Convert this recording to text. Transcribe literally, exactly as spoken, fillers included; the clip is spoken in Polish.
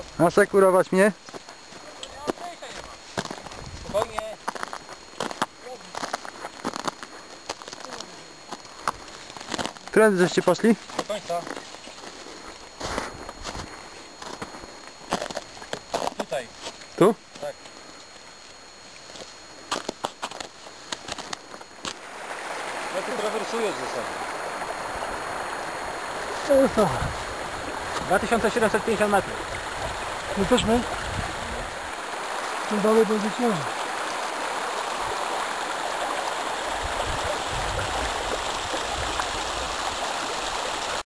Asekurować mnie? Spokojnie. Którędy żeście poszli? Do końca. Tutaj. Tu? Tak. Ja tu trawersuję w zasadzie. dwa tysiące siedemset pięćdziesiąt metrów. My też my? Tym dalej będzie ciężej.